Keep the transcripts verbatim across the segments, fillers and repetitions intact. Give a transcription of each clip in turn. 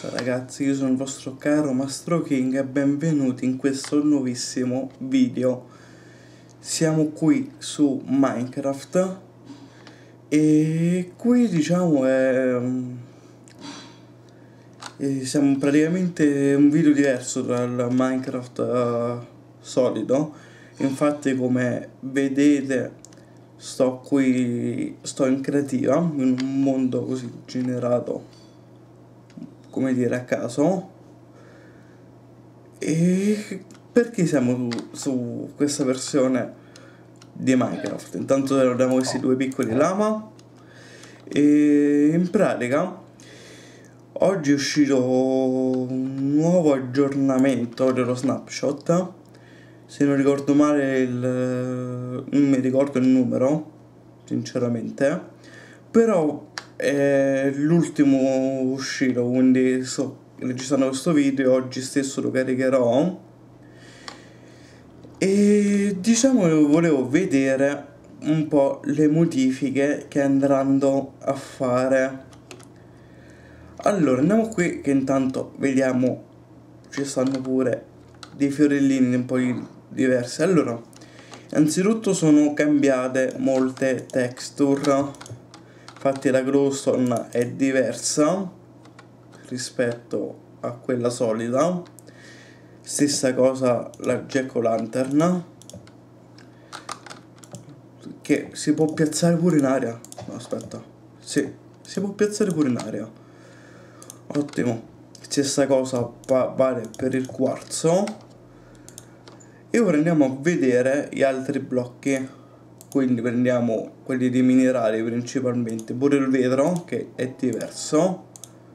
Ciao ragazzi, io sono il vostro caro Mastro King e benvenuti in questo nuovissimo video. Siamo qui su Minecraft e qui diciamo è... E siamo praticamente un video diverso dal Minecraft uh, solido. Infatti, come vedete, sto qui, sto in creativa, in un mondo così generato, come dire, a caso. E perché siamo su, su questa versione di Minecraft? Intanto abbiamo questi due piccoli lama e in pratica oggi è uscito un nuovo aggiornamento dello snapshot. Se non ricordo male il, non mi ricordo il numero sinceramente, però è l'ultimo uscito, quindi sto registrando questo video, oggi stesso lo caricherò. E diciamo che volevo vedere un po' le modifiche che andranno a fare. Allora andiamo qui, che intanto vediamo, ci stanno pure dei fiorellini un po' diversi. Allora, innanzitutto sono cambiate molte texture, infatti la glowstone è diversa rispetto a quella solida, stessa cosa la jack-o'-lantern, che si può piazzare pure in aria. No, aspetta, sì, si può piazzare pure in aria. Ottimo. Stessa cosa vale per il quarzo. E ora andiamo a vedere gli altri blocchi. Quindi prendiamo quelli di minerali principalmente, pure il vetro che è diverso.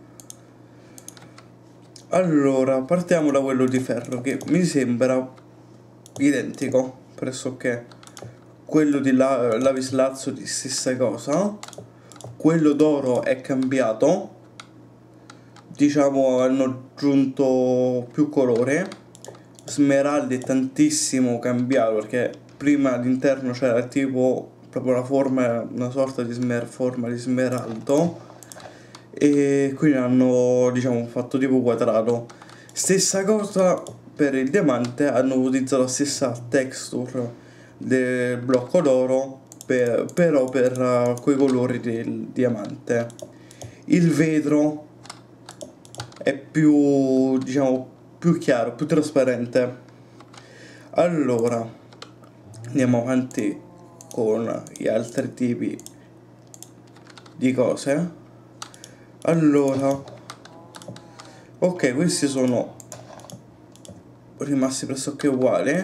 Allora partiamo da quello di ferro, che mi sembra identico pressoché. Quello di la lapislazzo di stessa cosa. Quello d'oro è cambiato, diciamo hanno aggiunto più colore. Smeraldi è tantissimo cambiato, perché prima all'interno c'era tipo proprio una forma, una sorta di smer forma di smeraldo, e quindi hanno diciamo fatto tipo quadrato. Stessa cosa per il diamante, hanno utilizzato la stessa texture del blocco d'oro, per, però per uh, quei colori del diamante. Il vetro è più, diciamo, più chiaro, più trasparente. Allora andiamo avanti con gli altri tipi di cose. Allora, ok, questi sono rimasti pressoché uguali.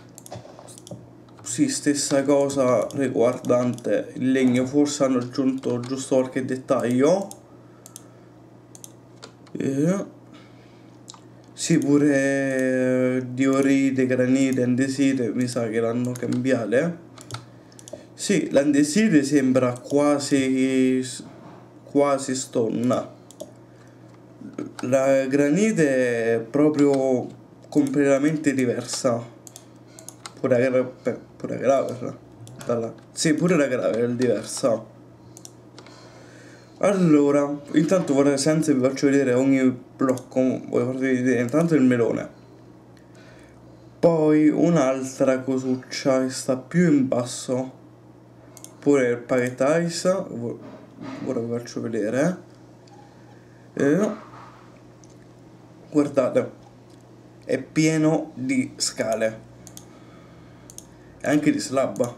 Sì, stessa cosa riguardante il legno, forse hanno aggiunto giusto qualche dettaglio. E... sì, pure diorite, granite, andesite mi sa che l'hanno cambiate. Sì, l'andesite sembra quasi quasi stonna. La granite è proprio completamente diversa. Pure la, pure la gravel dalla... sì, pure la gravel è diversa. Allora, intanto vorrei, senza vi faccio vedere ogni blocco, voglio farvi vedere intanto il melone, poi un'altra cosuccia che sta più in basso, pure il packet ice, ora vi faccio vedere. E guardate, è pieno di scale e anche di slab,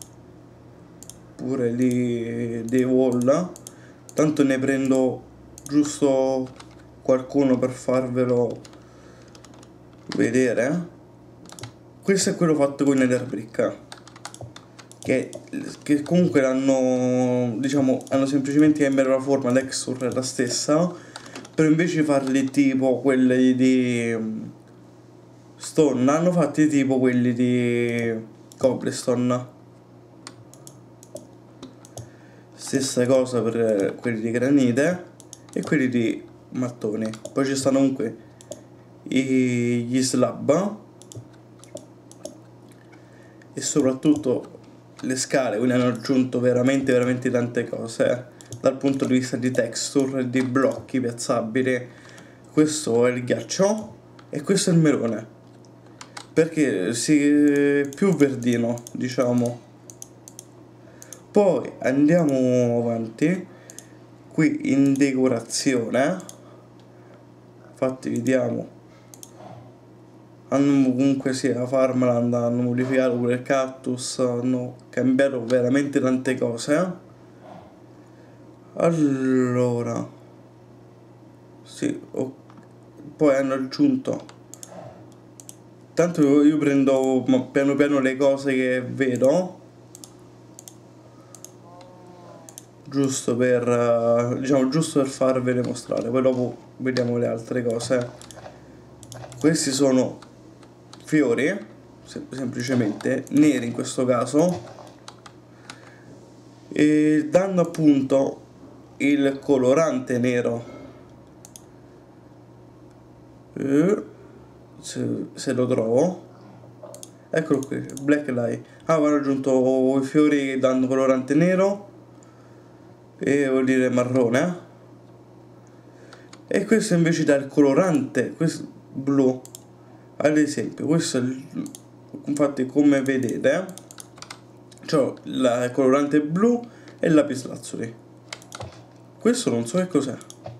pure di, di wall. Tanto ne prendo giusto qualcuno per farvelo vedere. Questo è quello fatto con Nether Brick, che, che comunque hanno, diciamo, hanno semplicemente cambiato la forma, la texture è la stessa, però invece di farli tipo quelli di stone, hanno fatti tipo quelli di cobblestone. Stessa cosa per quelli di granite e quelli di mattoni. Poi ci stanno comunque i, gli slab e soprattutto le scale, quindi hanno aggiunto veramente veramente tante cose dal punto di vista di texture e di blocchi piazzabili. questo è il ghiaccio e questo è il melone, perché si è più verdino, diciamo. Poi andiamo avanti, qui in decorazione, infatti vediamo, hanno comunque sia Farmland, hanno modificato pure il cactus, hanno cambiato veramente tante cose. Allora, sì, oh, poi hanno aggiunto, tanto io, io prendo piano piano le cose che vedo, giusto per, diciamo, giusto per farvele mostrare, poi dopo vediamo le altre cose. Questi sono fiori, sem semplicemente neri in questo caso, e danno appunto il colorante nero. E se, se lo trovo, eccolo qui, Black Light. Ah, hanno aggiunto i fiori che danno colorante nero e vuol dire marrone, e questo invece dà il colorante, questo blu. Ad esempio questo è il, infatti come vedete c'ho il colorante blu e il lapislazzuli. Questo non so che cos'è,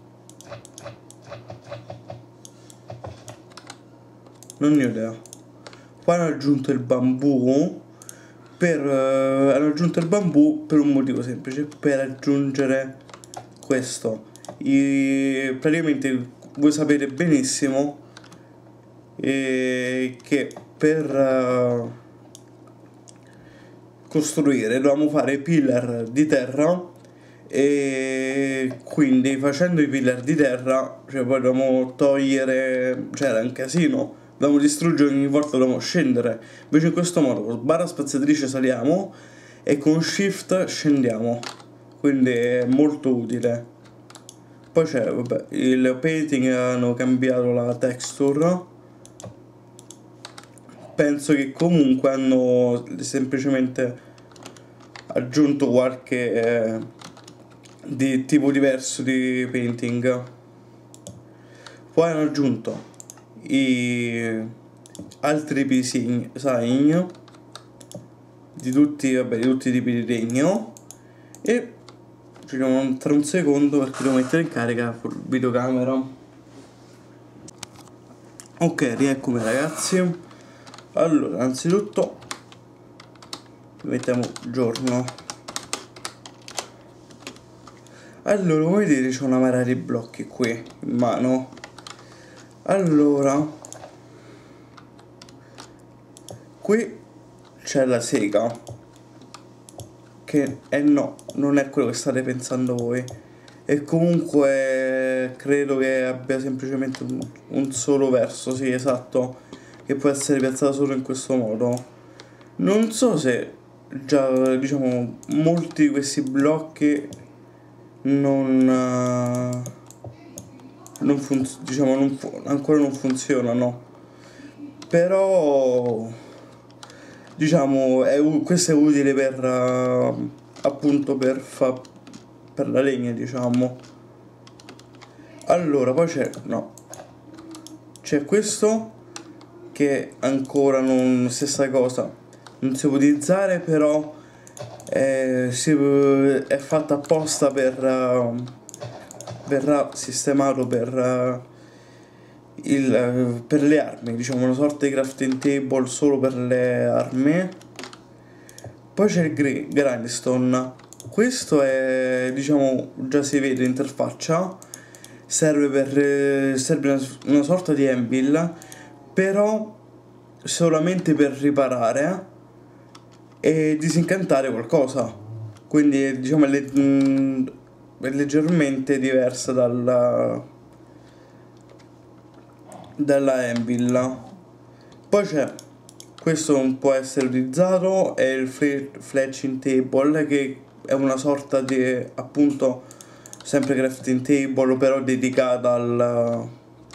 non ne ho idea. Poi hanno aggiunto il bambù per uh, hanno aggiunto il bambù per un motivo semplice, per aggiungere questo. I, praticamente voi sapete benissimo eh, che per uh, costruire dovevamo fare i pillar di terra, e quindi facendo i pillar di terra, cioè poi dovevamo togliere, cioè era un casino, dobbiamo distruggere ogni volta, dobbiamo scendere. Invece in questo modo con barra spaziatrice saliamo e con shift scendiamo, quindi è molto utile. Poi c'è, vabbè, il painting, hanno cambiato la texture, penso che comunque hanno semplicemente aggiunto qualche eh, di tipo diverso di painting. Poi hanno aggiunto i altri design di tutti, vabbè, di tutti i tipi di legno, e ci dobbiamo tra un secondo perché devo mettere in carica con videocamera. Ok, rieccomi ragazzi. Allora, anzitutto mettiamo giorno. Allora, come vedete c'è una marea di blocchi qui in mano. Allora, qui c'è la sega, che eh no, non è quello che state pensando voi, e comunque credo che abbia semplicemente un, un solo verso, sì, esatto, che può essere piazzato solo in questo modo. Non so se già, diciamo, molti di questi blocchi non, uh, non funzionano, diciamo, non fu ancora non funzionano, però diciamo è, questo è utile per uh, appunto per fa per la legna, diciamo. Allora poi c'è, no, c'è questo che ancora non, stessa cosa, non si può utilizzare, però eh, si, è fatta apposta per uh, verrà sistemato per uh, il, uh, per le armi, diciamo una sorta di crafting table solo per le armi. Poi c'è il grindstone, questo è, diciamo, già si vede l'interfaccia, serve per serve una, una sorta di anvil, però solamente per riparare e disincantare qualcosa, quindi diciamo è, le, è leggermente diversa dalla dalla anvil. Poi c'è questo, non può essere utilizzato, è il fletching table, che è una sorta di, appunto, sempre crafting table, però dedicata al,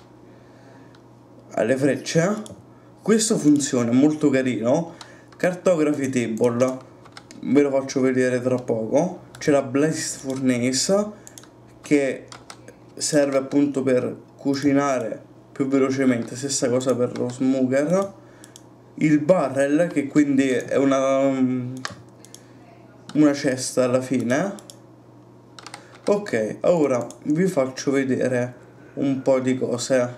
alle frecce. Questo funziona, è molto carino. Cartography table, ve lo faccio vedere tra poco. C'è la Blast Furnace, che serve appunto per cucinare più velocemente, stessa cosa per lo smoker. Il barrel, che quindi è una, una cesta alla fine. Ok, ora vi faccio vedere un po' di cose.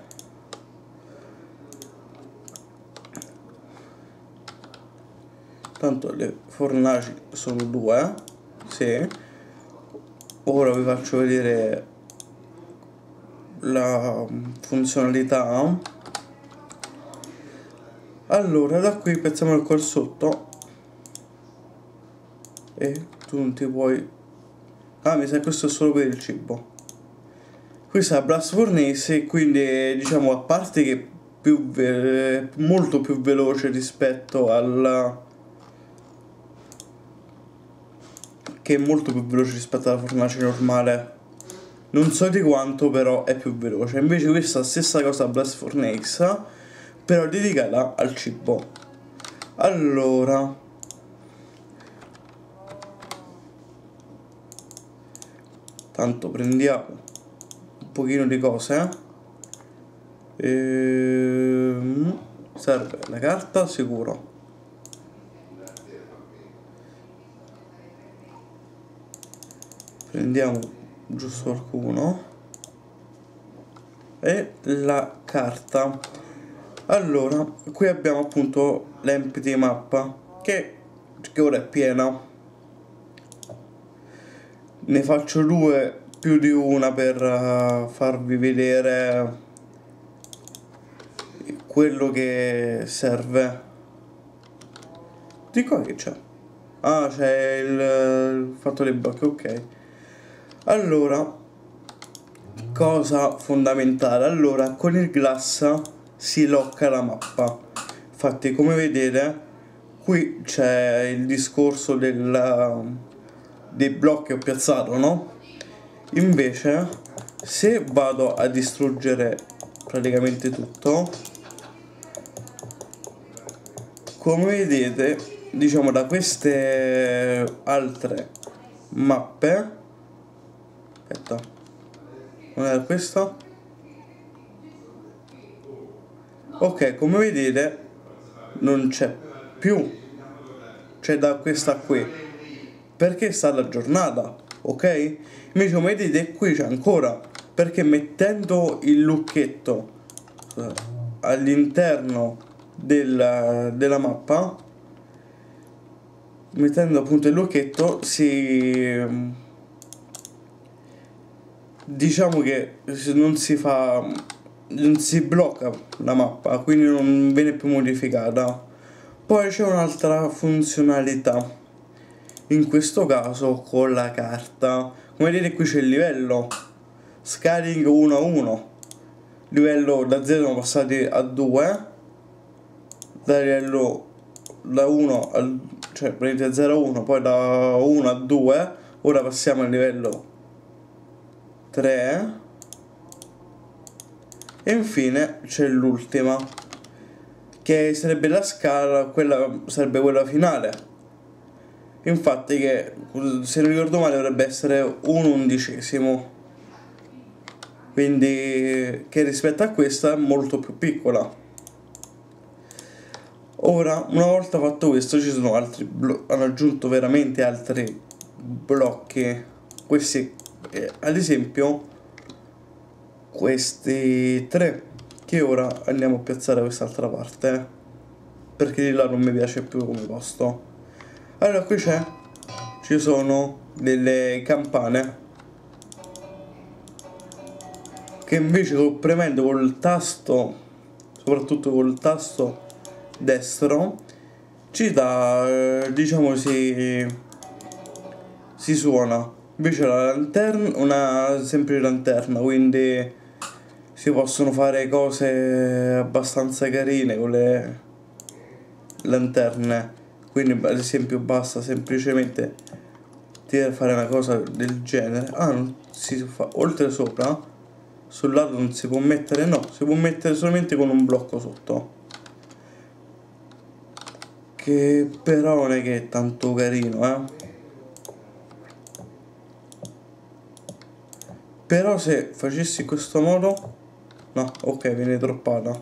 Tanto le fornaci sono due, sì. Ora vi faccio vedere la funzionalità. Allora, da qui piazziamo il qua sotto e tu non ti puoi... Ah, mi sa che questo è solo per il cibo. Questa è la blast furnace, quindi diciamo, a parte che è più ve molto più veloce rispetto alla... che è molto più veloce rispetto alla fornace normale. Non so di quanto, però è più veloce. Invece questa stessa cosa blast furnace, però dedicata al cibo. Allora, tanto prendiamo un pochino di cose. Ehm, serve la carta, sicuro. Prendiamo giusto qualcuno. E la carta. Allora, qui abbiamo appunto l'empty map che, che ora è piena. Ne faccio due più di una per uh, farvi vedere quello che serve. Di qua che c'è? Ah, c'è il, il fatto dei blocchi, ok. Allora, cosa fondamentale. Allora, con il glass si locca la mappa. Infatti, come vedete, qui c'è il discorso del, dei blocchi che ho piazzato, no? Invece, se vado a distruggere praticamente tutto, come vedete, diciamo, da queste altre mappe, aspetta, non era questa? Ok, come vedete non c'è più, c'è da questa qui, perché è stata aggiornata, ok? Invece come vedete qui c'è ancora, perché mettendo il lucchetto all'interno della, della mappa, mettendo appunto il lucchetto, si... diciamo che non si fa... non si blocca la mappa, quindi non viene più modificata. Poi c'è un'altra funzionalità, in questo caso con la carta. Come vedete qui c'è il livello scaling uno a uno, livello da zero siamo passati a due, da livello da uno al, cioè prendete zero a uno, poi da uno a due, ora passiamo al livello tre. E infine c'è l'ultima, che sarebbe la scala, quella sarebbe quella finale. Infatti che, se non ricordo male, dovrebbe essere un undicesimo. Quindi che rispetto a questa è molto più piccola. Ora, una volta fatto questo, ci sono altri blocchi, hanno aggiunto veramente altri blocchi. Questi, eh, ad esempio, questi tre che ora andiamo a piazzare da quest'altra parte, perché di là non mi piace più come posto. Allora qui c'è ci sono delle campane che invece premendo col tasto, soprattutto col tasto destro, ci dà, eh, diciamo, si, si suona. Invece la lanterna, una semplice lanterna, quindi si possono fare cose abbastanza carine con le lanterne. Quindi ad esempio basta semplicemente tirare a fare una cosa del genere. Ah, non si fa, oltre sopra, sul lato non si può mettere, no, si può mettere solamente con un blocco sotto, che però non è che è tanto carino, eh. Però se facessi in questo modo, No, ok, viene droppata.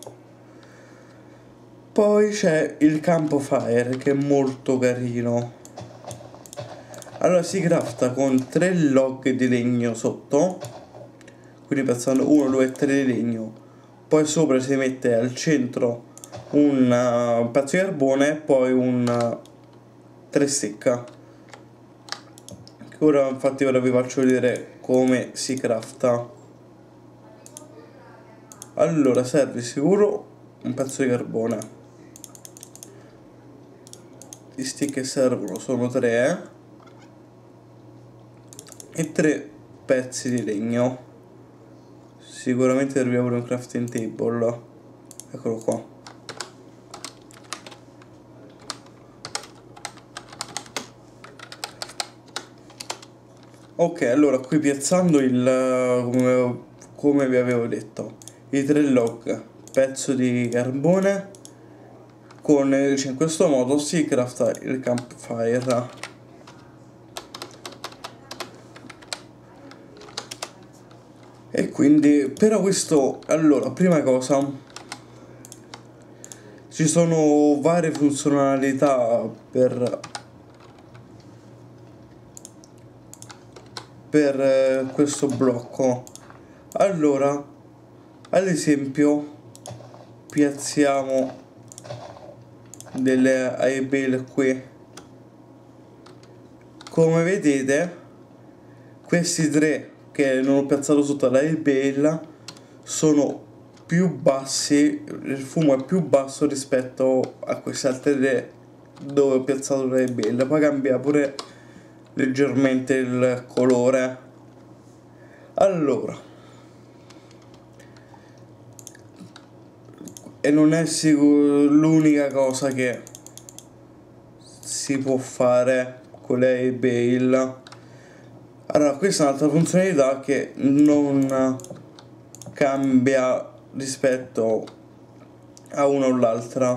Poi c'è il campo fire che è molto carino. Allora si crafta con tre log di legno sotto, quindi pensando uno, due e tre di legno. Poi sopra si mette al centro un uh, pezzo di carbone e poi un uh, tre secca. Ora infatti ora vi faccio vedere come si crafta. Allora serve sicuro un pezzo di carbone. Gli stick che servono sono tre e tre pezzi di legno. Sicuramente serviva pure un crafting table. Eccolo qua. Ok, allora qui piazzando il come, come vi avevo detto, i tre log, pezzo di carbone, con cioè in questo modo si crafta il campfire. E quindi, però questo, allora, prima cosa, ci sono varie funzionalità per per eh, questo blocco. Allora, ad esempio, piazziamo delle hay bale qui. Come vedete, questi tre che non ho piazzato sotto la hay bale sono più bassi, il fumo è più basso rispetto a queste altre tre dove ho piazzato la hay bale. Poi cambia pure leggermente il colore. Allora, e non è sicuro l'unica cosa che si può fare con le hay bale. Allora, questa è un'altra funzionalità che non cambia rispetto a una o l'altra,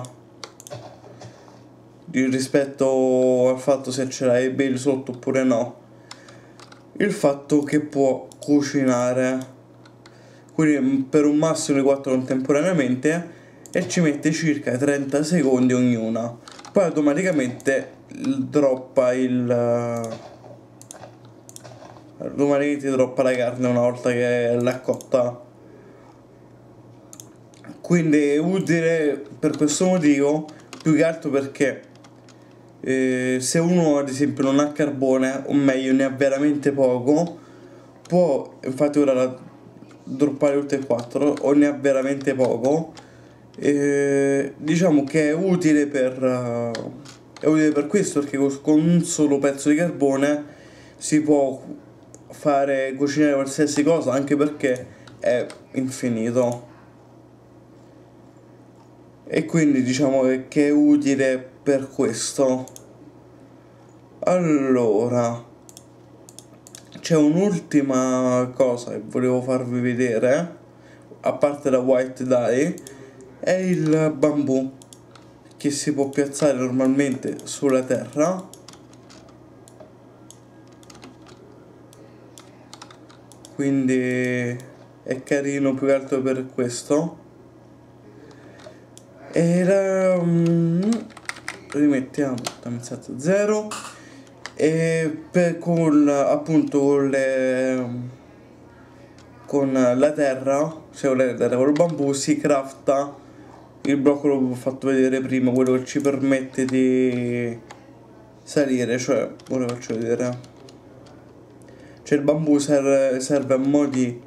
rispetto al fatto se ce l'hai bale sotto oppure no. Il fatto che può cucinare, quindi per un massimo di quattro contemporaneamente, e ci mette circa trenta secondi ognuna. Poi automaticamente droppa il automaticamente droppa la carne una volta che l'ha cotta. Quindi è utile per questo motivo, più che altro perché eh, se uno ad esempio non ha carbone, o meglio ne ha veramente poco, può, infatti ora la droppare tutte e quattro, o ne ha veramente poco, eh, diciamo che è utile per uh, è utile per questo, perché con un solo pezzo di carbone si può fare cucinare qualsiasi cosa, anche perché è infinito. E quindi diciamo che è utile per questo. Allora, c'è un'ultima cosa che volevo farvi vedere, a parte la white dye, è il bambù che si può piazzare normalmente sulla terra. Quindi è carino più che altro per questo. Era um, rimettiamo a zero e per con appunto con le con la terra, cioè con la terra, con il bambù si crafta il blocco, l'ho fatto vedere prima, quello che ci permette di salire, cioè ora faccio vedere, cioè il bambù serve, serve a mo' di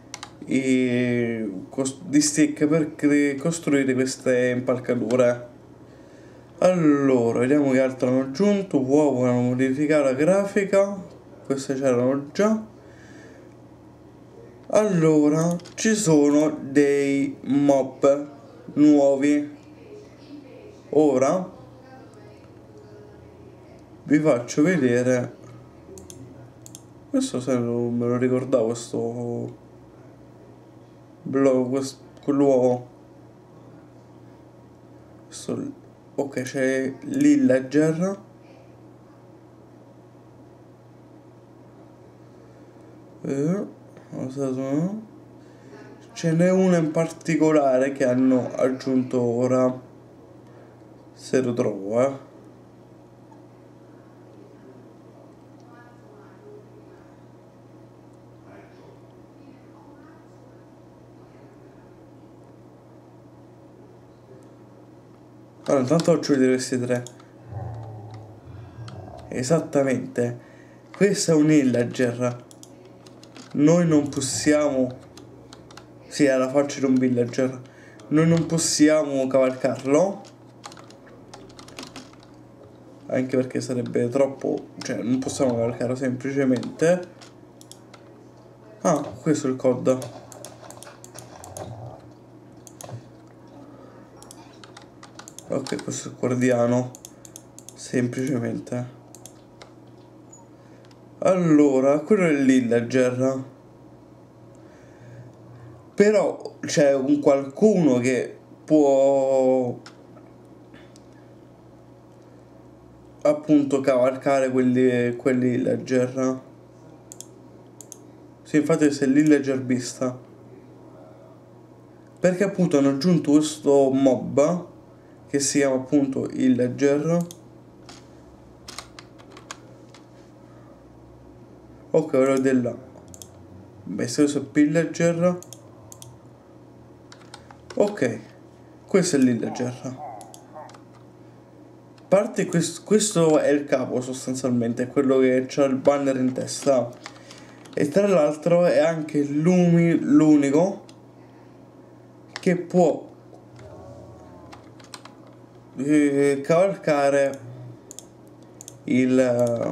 e di stick per costruire queste impalcature. Allora, vediamo che altro hanno aggiunto. Wow, hanno modificato la grafica, queste c'erano già. Allora, ci sono dei mob nuovi. Ora vi faccio vedere. Questo se non me lo ricordavo, questo blog, questo quell'uovo. Questo, ok, c'è l'Illager. Eh, ce n'è una in particolare che hanno aggiunto ora, se lo trovo, eh. Allora, intanto faccio vedere questi tre. Esattamente. Questo è un villager. Noi non possiamo... Sì, è la faccia di un villager. Noi non possiamo cavalcarlo. Anche perché sarebbe troppo... Cioè, non possiamo cavalcarlo semplicemente. Ah, questo è il cod. Ok, questo è il guardiano. Semplicemente. Allora, quello è il villager. Però c'è un qualcuno che può appunto cavalcare quelli, quelli villager. Sì, infatti questo è il villager vista. Perché appunto hanno aggiunto questo mob che si chiama appunto villager. Ok, quello della... Beh, questo è il villager. Ok, questo è il villager. A parte questo, questo è il capo sostanzialmente, è quello che ha il banner in testa. E tra l'altro è anche l'unico che può eh, cavalcare il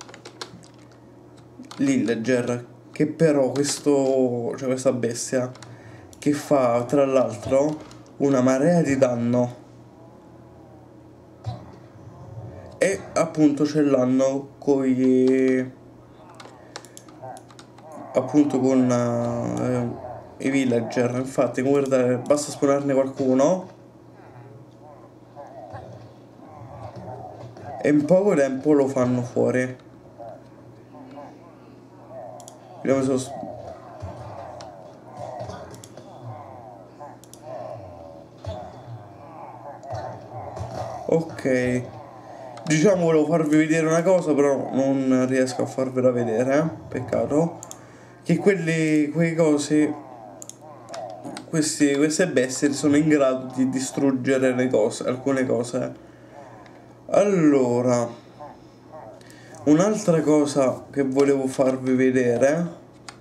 villager, che però questo, cioè questa bestia che fa tra l'altro una marea di danno e appunto ce l'hanno con gli appunto con uh, i villager. Infatti guardate, basta spawnarne qualcuno e in poco tempo lo fanno fuori. Vediamo se lo... Ok, diciamo volevo farvi vedere una cosa, però non riesco a farvela vedere, eh? Peccato. Che quelli, quei cosi, questi, queste bestie sono in grado di distruggere le cose, alcune cose. Allora, un'altra cosa che volevo farvi vedere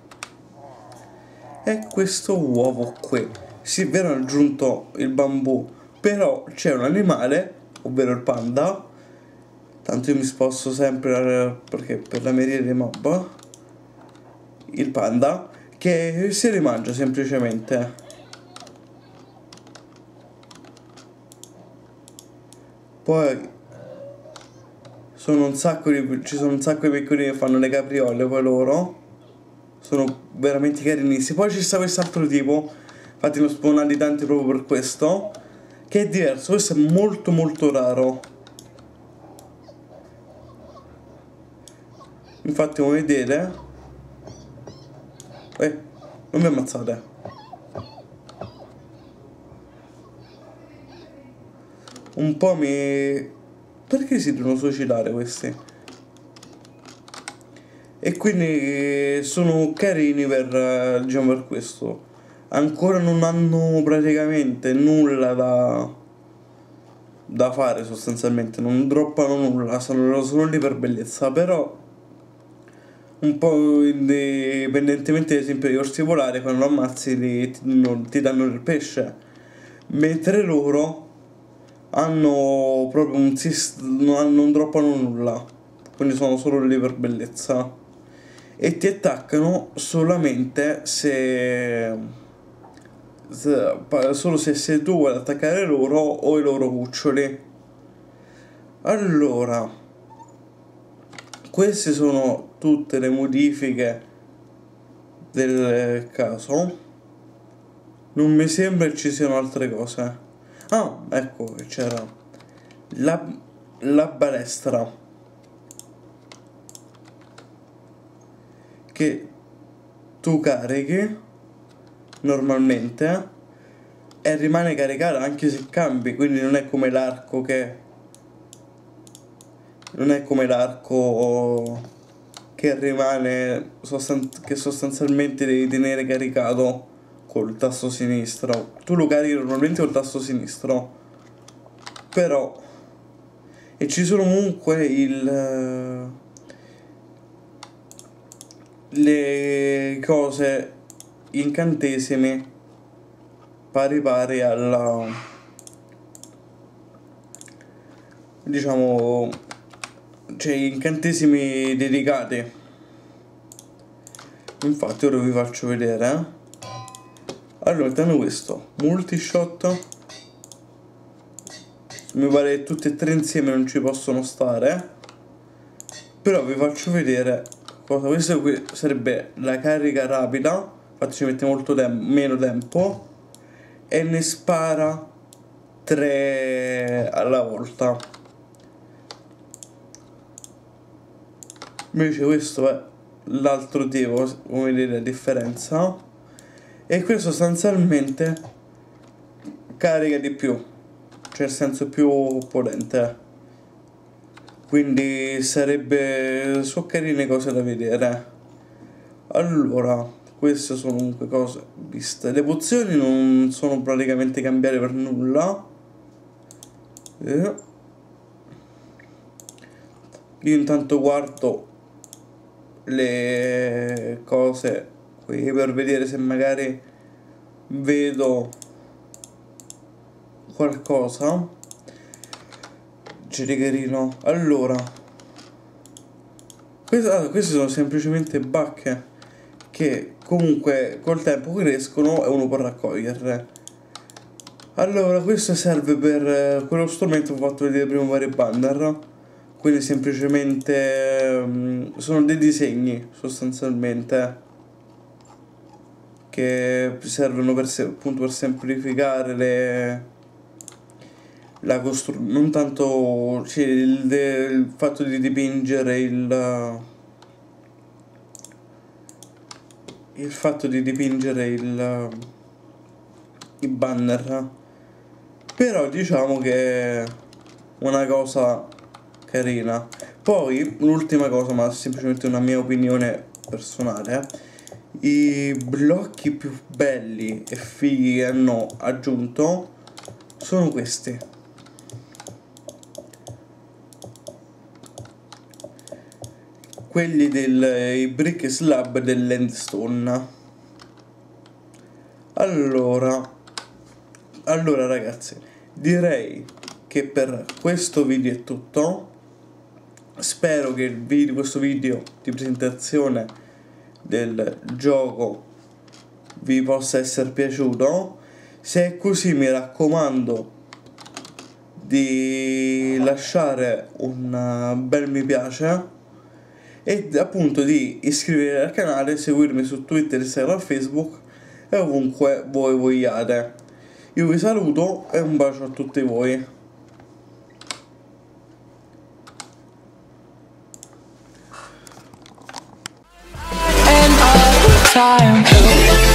è questo uovo qui. Sì, è vero, hanno aggiunto il bambù, però c'è un animale, ovvero il panda. Tanto io mi sposto sempre perché per la miriade dei mob. Il panda che si rimangia semplicemente. Poi sono un sacco di, ci sono un sacco di piccolini che fanno le capriole, poi loro sono veramente carinissimi. Poi ci sta quest'altro tipo, infatti ne ho spawnati tanti proprio per questo, che è diverso. Questo è molto molto raro. Infatti come vedete, eh, non mi ammazzate. Un po' mi... Perché si devono suicidare questi? E quindi sono carini per, diciamo, per questo. Ancora non hanno praticamente nulla da, da fare sostanzialmente, non droppano nulla, sono, sono lì per bellezza, però un po' indipendentemente ad esempio degli orsi polari, quando lo ammazzi ti, ti, non, ti danno del pesce, mentre loro hanno proprio un sistema, non, non droppano nulla, quindi sono solo lì per bellezza e ti attaccano solamente se, se solo se sei tu ad attaccare loro o i loro cuccioli. Allora, queste sono tutte le modifiche del caso. Non mi sembra che ci siano altre cose. Ah, ecco che c'era la, la balestra che tu carichi normalmente e rimane caricata anche se cambi, quindi non è come l'arco che non è come l'arco che rimane sostan che sostanzialmente devi tenere caricato col tasto sinistro. Tu lo carichi normalmente col tasto sinistro, però e ci sono comunque il le cose, incantesimi pari pari alla, diciamo, cioè incantesimi dedicati. Infatti ora vi faccio vedere, eh? Allora, tanto questo multishot, mi pare che tutti e tre insieme non ci possono stare, però vi faccio vedere cosa. Questo qui sarebbe la carica rapida, infatti ci mette molto tempo, meno tempo, e ne spara tre alla volta. Invece questo è l'altro tipo, come vedete la differenza, e questo sostanzialmente carica di più, cioè nel senso più potente, quindi sarebbe, sono carine cose da vedere. Allora, queste sono comunque cose viste. Le pozioni non sono praticamente cambiate per nulla. Eh. Io intanto guardo le cose qui per vedere se magari vedo qualcosa. Giricherino. Allora, queste, ah, queste sono semplicemente bacche che comunque col tempo crescono e uno può raccoglierle. Allora, questo serve per eh, quello strumento che ho fatto vedere prima, vari banner. Quindi semplicemente um, sono dei disegni sostanzialmente che servono per, se appunto per semplificare le la costruzione, non tanto, cioè, il, il fatto di dipingere il il fatto di dipingere il i banner, però diciamo che è una cosa carina. Poi l'ultima cosa, ma semplicemente una mia opinione personale, i blocchi più belli e fighi che hanno aggiunto sono questi. Quelli dei brick slab dell'endstone. Allora, allora ragazzi, direi che per questo video è tutto. Spero che il video, questo video di presentazione del gioco vi possa essere piaciuto. Se è così, mi raccomando di lasciare un bel mi piace e appunto di iscrivervi al canale, seguirmi su Twitter, Instagram, Facebook e ovunque voi vogliate. Io vi saluto e un bacio a tutti voi. Time